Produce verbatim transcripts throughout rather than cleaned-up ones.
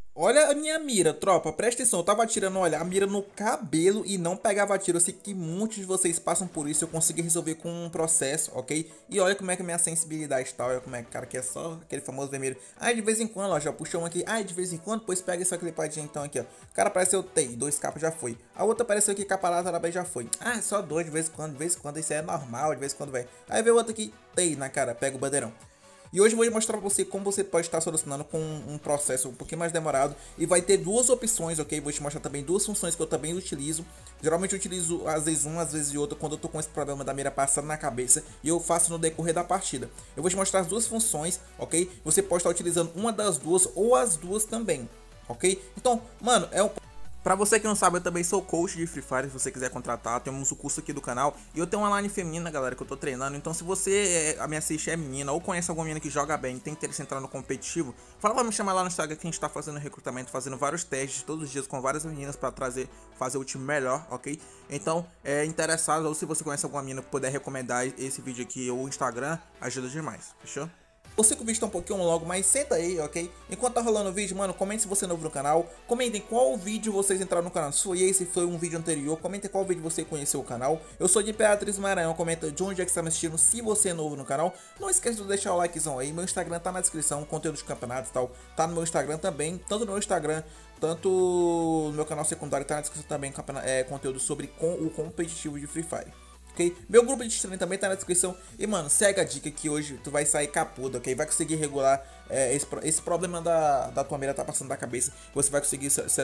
Olha a minha mira, tropa, presta atenção, eu tava atirando, olha, a mira no cabelo e não pegava tiro. Eu sei que muitos de vocês passam por isso, eu consegui resolver com um processo, ok? E olha como é que a minha sensibilidade tá, olha como é que, cara, que é só aquele famoso vermelho. Ai, de vez em quando, ó, já puxou um aqui, ai, de vez em quando, pois pega essa clipadinha então aqui, ó. O cara apareceu T I, dois capas já foi. A outra apareceu aqui, capa lateral já foi. Ah, só dois, de vez em quando, de vez em quando, isso é normal, de vez em quando, vai. Aí veio outro aqui, T I na cara, pega o bandeirão. E hoje eu vou mostrar pra você como você pode estar solucionando com um processo um pouquinho mais demorado. E vai ter duas opções, ok? Vou te mostrar também duas funções que eu também utilizo. Geralmente eu utilizo às vezes uma, às vezes outra, quando eu tô com esse problema da mira passando na cabeça. E eu faço no decorrer da partida. Eu vou te mostrar as duas funções, ok? Você pode estar utilizando uma das duas ou as duas também, ok? Então, mano, é um... Pra você que não sabe, eu também sou coach de Free Fire, se você quiser contratar, temos o curso aqui do canal. E eu tenho uma line feminina, galera, que eu tô treinando. Então se você é, me assiste é menina ou conhece alguma menina que joga bem e tem interesse em entrar no competitivo, fala pra me chamar lá no Instagram que a gente tá fazendo recrutamento, fazendo vários testes todos os dias com várias meninas pra trazer, fazer o time melhor, ok? Então, é interessado, ou se você conhece alguma menina que puder recomendar esse vídeo aqui ou o Instagram, ajuda demais, fechou? Eu sei que o vídeo tá um pouquinho longo, mas senta aí, ok? Enquanto tá rolando o vídeo, mano, comente se você é novo no canal. Comentem qual vídeo vocês entraram no canal. Se foi esse, foi um vídeo anterior. Comentem qual vídeo você conheceu o canal. Eu sou de Imperatriz Maranhão. Comenta de onde é que você tá me assistindo, se você é novo no canal. Não esqueça de deixar o likezão aí. Meu Instagram tá na descrição, conteúdo de campeonatos e tal. Tá no meu Instagram também. Tanto no meu Instagram, tanto no meu canal secundário, tá na descrição também. É, conteúdo sobre com, o competitivo de Free Fire. Ok? Meu grupo de treino também tá na descrição. E mano, segue a dica que hoje tu vai sair capudo, ok? Vai conseguir regular é, esse, esse problema da, da tua mira tá passando da cabeça. Você vai conseguir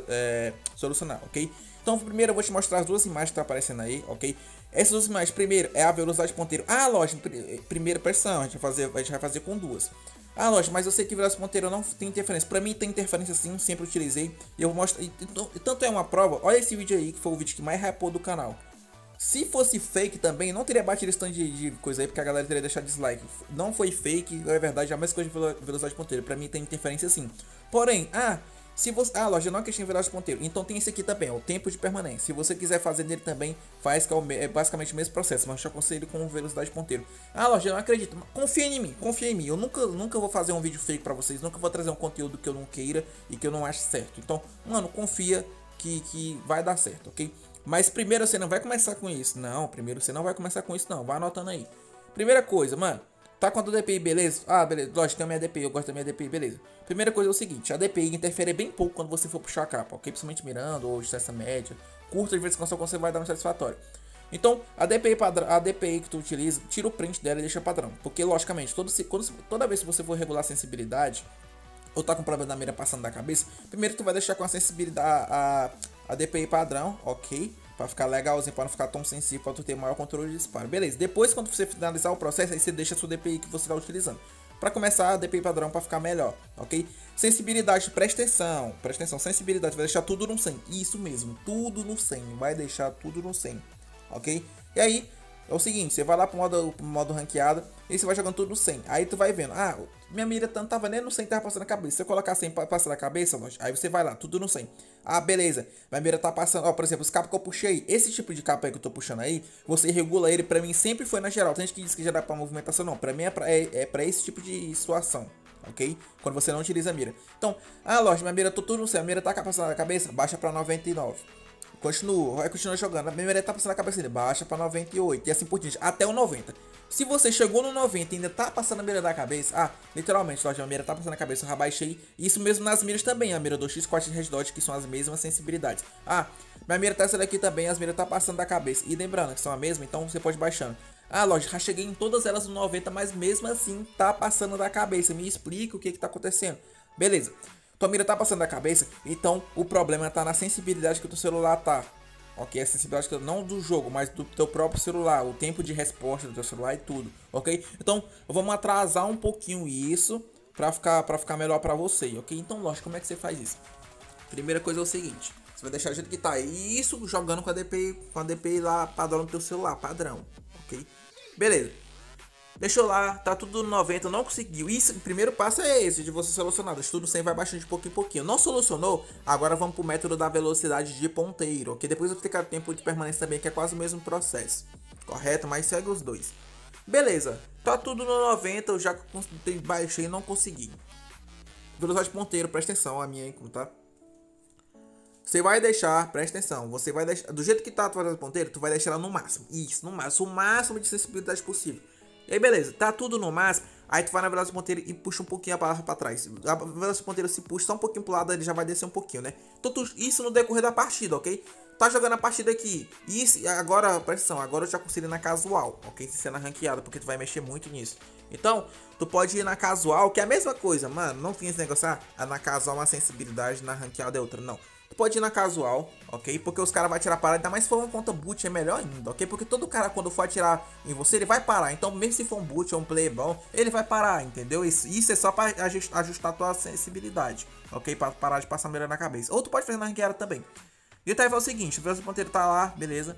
é, solucionar, ok? Então primeiro eu vou te mostrar as duas imagens que tá aparecendo aí, ok? Essas duas imagens, primeiro é a velocidade de ponteiro. Ah, lógico, primeira pressão, a gente vai fazer, a gente vai fazer com duas. Ah, lógico, mas eu sei que velocidade de ponteiro não tem interferência. Pra mim tem interferência sim, sempre utilizei. E eu vou mostrar. E, tanto é uma prova, olha esse vídeo aí, que foi o vídeo que mais hypou do canal. Se fosse fake também, não teria batido esse tanto de, de coisa aí, porque a galera teria deixado dislike. Não foi fake, é verdade, jamais coisa de velocidade de ponteiro. Pra mim tem interferência sim. Porém, ah, se você... Ah, loja, não é questão de velocidade de ponteiro. Então tem esse aqui também, ó, o tempo de permanência. Se você quiser fazer nele também, faz, que é, o, é basicamente o mesmo processo, mas eu te aconselho com velocidade de ponteiro. Ah, loja, não acredito. Confia em mim, confia em mim. Eu nunca, nunca vou fazer um vídeo fake pra vocês, nunca vou trazer um conteúdo que eu não queira e que eu não ache certo. Então, mano, confia que, que vai dar certo, ok? Mas primeiro você não vai começar com isso. Não, primeiro você não vai começar com isso não. Vai anotando aí. Primeira coisa, mano. Tá com a D P I, beleza? Ah, beleza. Lógico, tem a minha D P I. Eu gosto da minha D P I, beleza. Primeira coisa é o seguinte. A D P I interfere bem pouco quando você for puxar a capa, ok? Principalmente mirando ou distância média. Curta, de vez em quando você vai dar um satisfatório. Então, a D P I, padrão, a D P I que tu utiliza, tira o print dela e deixa padrão. Porque, logicamente, todo, quando, toda vez que você for regular a sensibilidade, ou tá com problema da mira passando da cabeça, primeiro tu vai deixar com a sensibilidade a, a D P I padrão, ok? Pra ficar legalzinho, pra não ficar tão sensível, pra tu ter maior controle de disparo. Beleza, depois quando você finalizar o processo, aí você deixa a sua D P I que você tá utilizando. Pra começar, a D P I padrão pra ficar melhor, ok? Sensibilidade, presta atenção, presta atenção, sensibilidade, vai deixar tudo no cem. Isso mesmo, tudo no cem, vai deixar tudo no cem, ok? E aí, é o seguinte, você vai lá pro modo, pro modo ranqueado e você vai jogando tudo no cem. Aí tu vai vendo, ah, minha mira tanto tava nem no cem, tava passando a cabeça. Se eu colocar cem pra passar na cabeça, aí você vai lá, tudo no cem. Ah, beleza, minha mira tá passando, ó, por exemplo, os capas que eu puxei, esse tipo de capa aí que eu tô puxando aí, você regula ele, pra mim sempre foi na geral. Tem gente que diz que já dá pra movimentação, não, pra mim é pra, é, é pra esse tipo de situação, ok? Quando você não utiliza a mira. Então, ah, lógico, minha mira tô tudo no cem, a mira tá passando na cabeça, baixa pra noventa e nove. Continua, vai continuar jogando. A primeira tá passando a cabeça dele, baixa pra noventa e oito. E assim por diante, até o noventa. Se você chegou no noventa e ainda tá passando a mira da cabeça, ah, literalmente, loja, a mira tá passando a cabeça, eu já baixei. Isso mesmo nas miras também, a mira do X quatro Red Dot, que são as mesmas sensibilidades. Ah, minha mira tá essa daqui também, as miras tá passando da cabeça. E lembrando que são a mesma, então você pode ir baixando. Ah, loja, já cheguei em todas elas no noventa, mas mesmo assim tá passando da cabeça. Me explica o que que tá acontecendo. Beleza. Tua mira tá passando da cabeça, então o problema tá na sensibilidade que o teu celular tá. Ok, a sensibilidade não do jogo, mas do teu próprio celular, o tempo de resposta do teu celular e tudo, ok? Então, vamos atrasar um pouquinho isso pra ficar, pra ficar melhor pra você, ok? Então, lógico, como é que você faz isso? Primeira coisa é o seguinte, você vai deixar do jeito que tá, e isso jogando com a D P I, com a D P I lá padrão no teu celular, padrão, ok? Beleza. Deixou lá, tá tudo no noventa, não conseguiu. Isso, o primeiro passo é esse, de você solucionar. Deixa tudo cem, vai baixando de pouquinho em pouquinho. Não solucionou, agora vamos pro método da velocidade de ponteiro, ok? Depois eu vou explicar o tempo de permanência também, que é quase o mesmo processo. Correto? Mas segue os dois. Beleza, tá tudo no noventa, eu já baixei e não consegui. Velocidade ponteiro, presta atenção, a minha aí, tá? Você vai deixar, presta atenção, você vai deixar, do jeito que tá a tua velocidade ponteiro, tu vai deixar ela no máximo. Isso, no máximo, o máximo de sensibilidade possível. E aí, beleza, tá tudo no máximo, aí tu vai na velocidade ponteiro e puxa um pouquinho a barra pra trás. A velocidade ponteiro se puxa só um pouquinho pro lado, ele já vai descer um pouquinho, né? Então, tu, isso no decorrer da partida, ok? Tá jogando a partida aqui, e isso, agora, presta atenção, agora eu já consigo ir na casual, ok? Se ser na ranqueada, porque tu vai mexer muito nisso. Então, tu pode ir na casual, que é a mesma coisa, mano, não tem esse negócio, ah, na casual uma sensibilidade, na ranqueada é outra, não. Tu pode ir na casual, ok? Porque os caras vão atirar parada, ainda mais se for uma conta boot é melhor ainda, ok? Porque todo cara quando for atirar em você, ele vai parar. Então mesmo se for um boot ou um player bom, ele vai parar, entendeu? Isso, isso é só pra ajustar, ajustar a tua sensibilidade, ok? Pra parar de passar a mira na cabeça. Ou tu pode fazer na ranqueada também. E o Taifel é o seguinte, o ponteiro tá lá, beleza.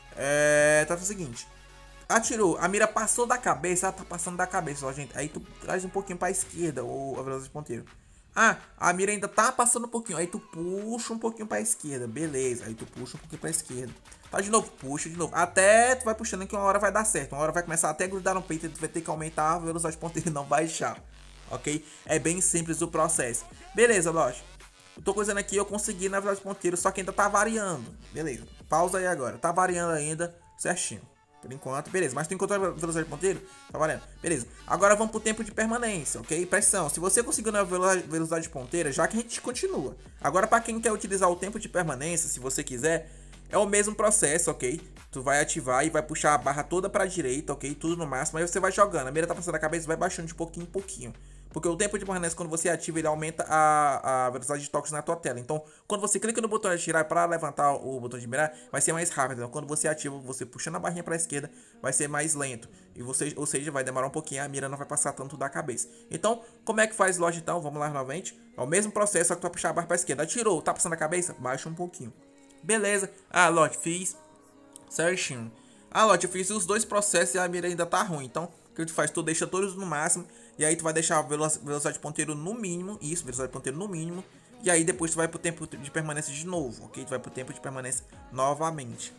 É, tá o seguinte. Atirou, a mira passou da cabeça, ela tá passando da cabeça, ó, gente. Aí tu traz um pouquinho pra esquerda o, a velocidade ponteiro. Ah, a mira ainda tá passando um pouquinho. Aí tu puxa um pouquinho pra esquerda. Beleza. Aí tu puxa um pouquinho pra esquerda. Tá de novo, puxa de novo. Até tu vai puxando que uma hora vai dar certo. Uma hora vai começar até a grudar no peito e tu vai ter que aumentar a velocidade ponteira e não baixar. Ok? É bem simples o processo. Beleza, lógico. Eu tô coisando aqui, eu consegui na velocidade ponteira, só que ainda tá variando. Beleza. Pausa aí agora. Tá variando ainda certinho. Por enquanto, beleza. Mas tu encontrou a velocidade de ponteiro? Tá valendo. Beleza. Agora vamos pro tempo de permanência, ok? Pressão. Se você conseguiu na velocidade de ponteira, já que a gente continua. Agora, pra quem quer utilizar o tempo de permanência, se você quiser, é o mesmo processo, ok? Tu vai ativar e vai puxar a barra toda pra direita, ok? Tudo no máximo. Aí você vai jogando. A mira tá passando a cabeça, vai baixando de pouquinho em pouquinho. Porque o tempo de permanência, quando você ativa, ele aumenta a, a velocidade de toques na tua tela. Então, quando você clica no botão de atirar para levantar o botão de mirar, vai ser mais rápido. Então, quando você ativa, você puxando a barrinha para a esquerda, vai ser mais lento. E você, ou seja, vai demorar um pouquinho, a mira não vai passar tanto da cabeça. Então, como é que faz loja então? Vamos lá novamente. É o mesmo processo, só que tu vai puxar a barra para a esquerda. Atirou, tá passando a cabeça? Baixa um pouquinho. Beleza. Ah, Lote, fiz certinho. Ah, Lote, eu fiz os dois processos e a mira ainda tá ruim. Então, o que tu faz? Tu deixa todos no máximo. E aí tu vai deixar a velocidade de ponteiro no mínimo. Isso, velocidade de ponteiro no mínimo. E aí depois tu vai pro tempo de permanência de novo, ok? Tu vai pro tempo de permanência novamente.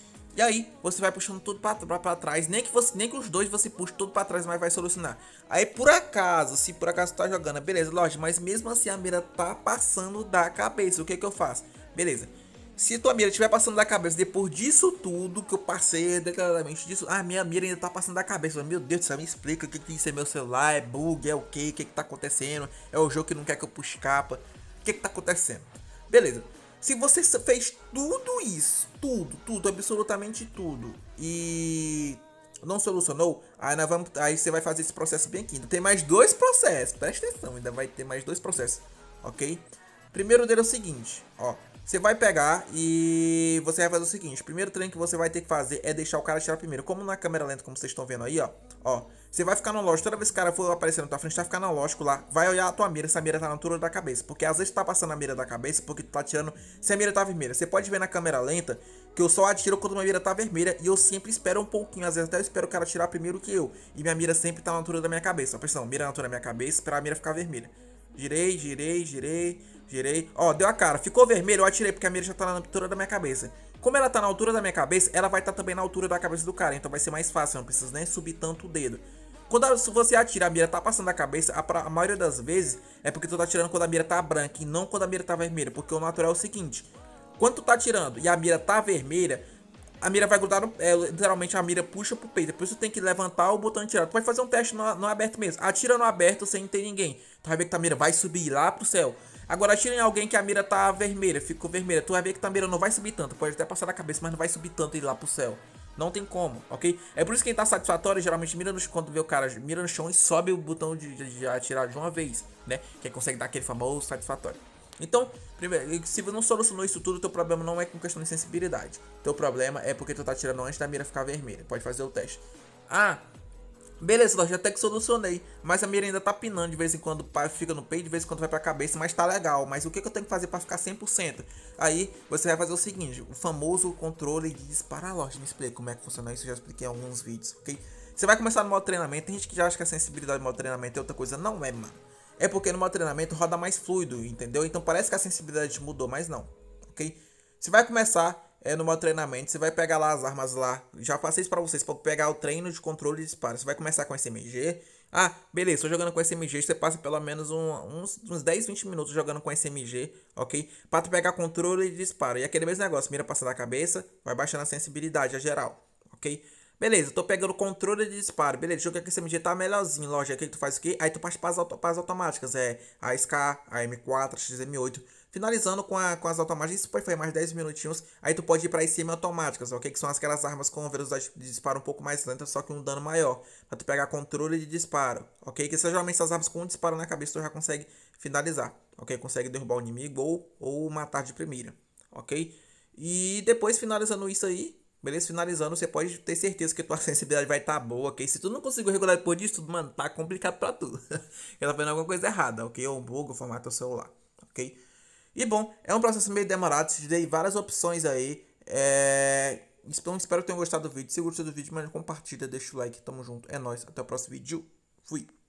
E aí você vai puxando tudo pra, pra, pra trás. Nem que, você, nem que os dois você puxe tudo pra trás, mas vai solucionar. Aí por acaso, se por acaso tu tá jogando, beleza, lógico. Mas mesmo assim a mira tá passando da cabeça. O que que eu faço? Beleza. Se tua mira estiver passando da cabeça depois disso tudo que eu passei declaradamente disso, ah, minha mira ainda tá passando da cabeça. Meu Deus do céu, me explica o que que isso é meu celular, é bug, é o que, o que que tá acontecendo, é o jogo que não quer que eu puxe capa, o que que tá acontecendo? Beleza. Se você fez tudo isso, tudo, tudo, absolutamente tudo, e não solucionou, aí nós vamos, aí você vai fazer esse processo bem aqui. Ainda tem mais dois processos, presta atenção, ainda vai ter mais dois processos, ok? Primeiro dele é o seguinte, ó. Você vai pegar e você vai fazer o seguinte. O primeiro treino que você vai ter que fazer é deixar o cara atirar primeiro. Como na câmera lenta, como vocês estão vendo aí, ó. Ó, você vai ficar no lógico. Toda vez que o cara for aparecer na tua frente, vai ficar no lógico lá. Vai olhar a tua mira, se a mira tá na altura da cabeça. Porque às vezes tá passando a mira da cabeça, porque tu tá atirando se a mira tá vermelha. Você pode ver na câmera lenta que eu só atiro quando uma mira tá vermelha. E eu sempre espero um pouquinho. Às vezes até eu espero o cara atirar primeiro que eu. E minha mira sempre tá na altura da minha cabeça. Pressão, mira na altura da minha cabeça, esperar a mira ficar vermelha. Girei, girei, girei, girei. Ó, deu a cara. Ficou vermelho, eu atirei porque a mira já tá na altura da minha cabeça. Como ela tá na altura da minha cabeça, ela vai estar tá também na altura da cabeça do cara. Então vai ser mais fácil, eu não preciso nem subir tanto o dedo. Quando a, se você atira, a mira tá passando da cabeça, a, a maioria das vezes é porque tu tá atirando quando a mira tá branca e não quando a mira tá vermelha. Porque o natural é o seguinte. Quando tu tá atirando e a mira tá vermelha, a mira vai grudar no... É, literalmente a mira puxa pro peito. Por isso tu tem que levantar o botão de tirar. Tu vai fazer um teste no, no aberto mesmo. Atira no aberto sem ter ninguém. Tu vai ver que a mira vai subir lá pro céu. Agora atira em alguém que a mira tá vermelha. Ficou vermelha. Tu vai ver que a mira não vai subir tanto. Pode até passar na cabeça, mas não vai subir tanto e ir lá pro céu. Não tem como, ok? É por isso que quem tá satisfatório geralmente mira no chão. Quando vê o cara mira no chão e sobe o botão de, de, de atirar de uma vez, né? Que consegue dar aquele famoso satisfatório. Então, primeiro, se você não solucionou isso tudo, teu problema não é com questão de sensibilidade. Teu problema é porque tu tá tirando antes da mira ficar vermelha. Pode fazer o teste. Ah, beleza, já até que solucionei. Mas a mira ainda tá pinando de vez em quando, fica no peito, de vez em quando vai pra cabeça, mas tá legal. Mas o que, que eu tenho que fazer pra ficar cem por cento? Aí você vai fazer o seguinte, o famoso controle de disparar. Lógico, me explica como é que funciona isso, eu já expliquei em alguns vídeos, ok? Você vai começar no modo treinamento, tem gente que já acha que a sensibilidade do modo treinamento é outra coisa. Não é, mano. É porque no modo treinamento roda mais fluido, entendeu? Então parece que a sensibilidade mudou, mas não, ok? Você vai começar é, no modo treinamento, você vai pegar lá as armas lá. Já passei isso pra vocês, para pegar o treino de controle de disparo. Você vai começar com S M G, Ah, beleza, tô jogando com S M G, você passa pelo menos um- uns, uns dez, vinte minutos jogando com S M G, ok? Pra tu pegar controle e disparo. E aquele mesmo negócio, mira passa da cabeça, vai baixando a sensibilidade, a geral, ok? Beleza, tô pegando controle de disparo. Beleza, jogo com S M G tá melhorzinho, lógico. Aqui tu faz o quê? Aí tu parte para as auto, pras automáticas, é a S K, a M quatro, a X M oito. Finalizando com, a, com as automáticas, isso foi mais dez minutinhos. Aí tu pode ir para as semi-automáticas, ok? Que são aquelas armas com velocidade de disparo um pouco mais lenta, só que um dano maior. Pra tu pegar controle de disparo, ok? Que são geralmente essas armas com um disparo na cabeça tu já consegue finalizar, ok? Consegue derrubar o inimigo ou, ou matar de primeira, ok? E depois finalizando isso aí, beleza? Finalizando, você pode ter certeza que tua sensibilidade vai estar tá boa, ok? Se tu não conseguir regular depois disso tudo, mano, tá complicado pra tu. Você tá fazendo alguma coisa errada, ok? Ou um bug, ou formato do celular, ok? E bom, é um processo meio demorado, te dei várias opções aí. É... Então espero que tenham gostado do vídeo. Se gostou do vídeo, mano, compartilha, deixa o like, tamo junto. É nóis, até o próximo vídeo. Fui.